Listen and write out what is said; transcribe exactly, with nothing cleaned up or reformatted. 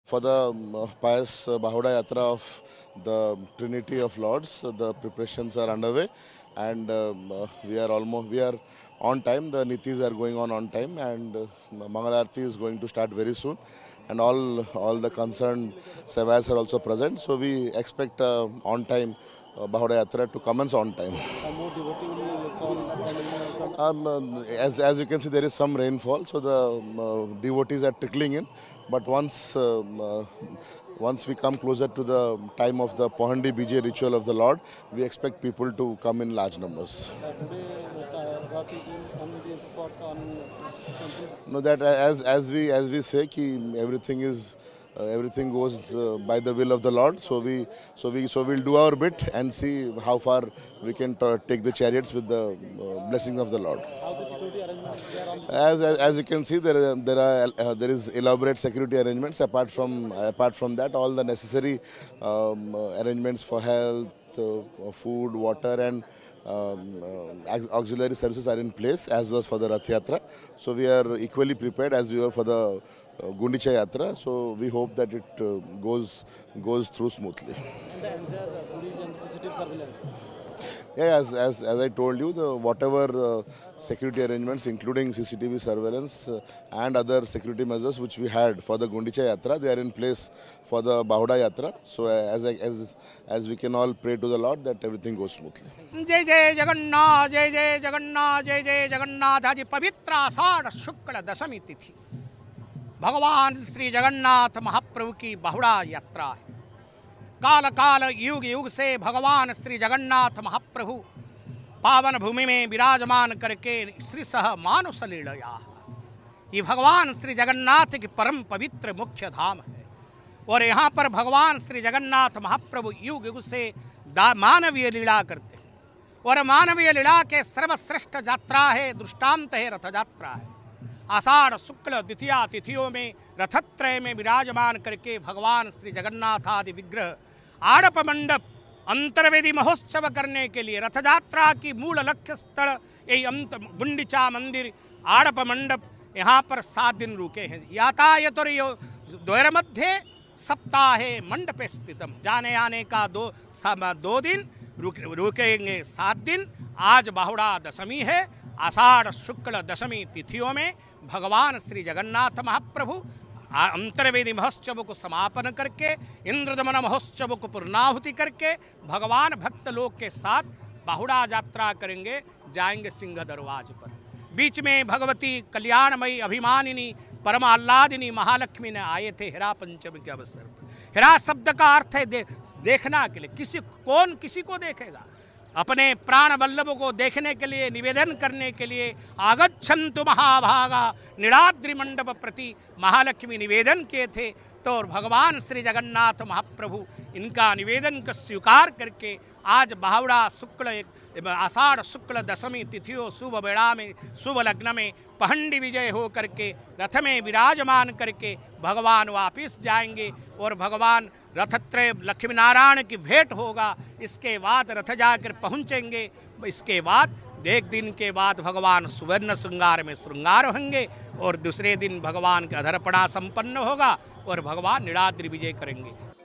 For the um, pious uh, Bahuda Yatra of the Trinity of Lords, uh, the preparations are underway, and um, uh, we are almost we are on time. The Nitis are going on on time, and uh, Mangal Aarti is going to start very soon. And all all the concerned Sevais are also present. So we expect uh, on time uh, Bahuda Yatra to commence on time. Um, um, as, as you can see, there is some rainfall, so the um, uh, devotees are trickling in. But once um, uh, once we come closer to the time of the Pahandi Bijay ritual of the Lord, we expect people to come in large numbers. No, that as as we as we say, ki everything is. Uh, everything goes uh, by the will of the Lord. So we, so we, so we'll do our bit and see how far we can take the chariots with the uh, blessing of the Lord. As, as as you can see, there are, there are uh, there is elaborate security arrangements. Apart from apart from that, all the necessary um, uh, arrangements for health, uh, food, water, and um, uh, auxiliary services are in place, as was for the Rath Yatra. So we are equally prepared as we were for the uh, Gundicha Yatra. So we hope that it uh, goes goes through smoothly. And the entire police and C C T V surveillance. Yeah, as, as, as I told you, the whatever uh, security arrangements, including C C T V surveillance uh, and other security measures which we had for the Gundicha Yatra, they are in place for the Bahuda Yatra. So uh, as, as, as we can all pray to the Lord that everything goes smoothly. जय जय जगन्नाथ जय जय जगन्नाथ जय जय जगन्नाथ आज पवित्र आषाढ़ शुक्ल दशमी तिथि भगवान श्री जगन्नाथ महाप्रभु की बहुड़ा यात्रा है। काल काल युग युग से भगवान श्री जगन्नाथ महाप्रभु पावन भूमि में विराजमान करके श्री सह मानुष लीलया। ये भगवान श्री जगन्नाथ की परम पवित्र मुख्य धाम है और यहाँ पर भगवान श्री जगन्नाथ महाप्रभु युग युग से मानवीय लीला करते हैं और मानवीय लीला के सर्वश्रेष्ठ यात्रा है, दृष्टांत है रथ यात्रा है। आषाढ़ शुक्ल द्वितीया तिथियों में रथत्रय में विराजमान करके भगवान श्री जगन्नाथ आदि विग्रह आड़प मंडप अंतर्वेदी महोत्सव करने के लिए रथ यात्रा की मूल लक्ष्य स्थल यही अंत गुंडिचा मंदिर आड़प मंडप यहाँ पर सात दिन रुके हैं। यातायात और द्वैर मध्य सप्ताहे मंडपे स्थितम जाने आने का दो दो दिन रुक रुकेंगे सात दिन। आज बाहुड़ा दशमी है। आषाढ़ शुक्ल दशमी तिथियों में भगवान श्री जगन्नाथ महाप्रभु अंतर्वेदी महोत्सव को समापन करके इंद्रदमन महोत्सव को पूर्णाहुति करके भगवान भक्त लोग के साथ बाहुड़ा यात्रा करेंगे, जाएंगे सिंह दरवाज पर। बीच में भगवती कल्याणमयी अभिमानिनी परम आह्लादिनी महालक्ष्मी ने आए थे हिरा पंचमी के अवसर पर। हिरा शब्द का अर्थ है दे, देखना के लिए। किसी कौन किसी को देखेगा? अपने प्राण वल्लभ को देखने के लिए, निवेदन करने के लिए आगच्छन्तु महाभागा नीलाद्रि मंडप प्रति महालक्ष्मी निवेदन किए थे। तो और भगवान श्री जगन्नाथ महाप्रभु इनका निवेदन को स्वीकार करके आज बाहुड़ा शुक्ल आषाढ़ शुक्ल दशमी तिथियों शुभ बेड़ा में शुभ लग्न में पहंडी विजय हो करके रथ में विराजमान करके भगवान वापिस जाएंगे और भगवान रथत्रय लक्ष्मी नारायण की भेंट होगा। इसके बाद रथ जाकर पहुँचेंगे। इसके बाद एक दिन के बाद भगवान सुवर्ण श्रृंगार में श्रृंगार होंगे और दूसरे दिन भगवान का अधरपड़ा संपन्न होगा और भगवान नीलाद्रि विजय करेंगे।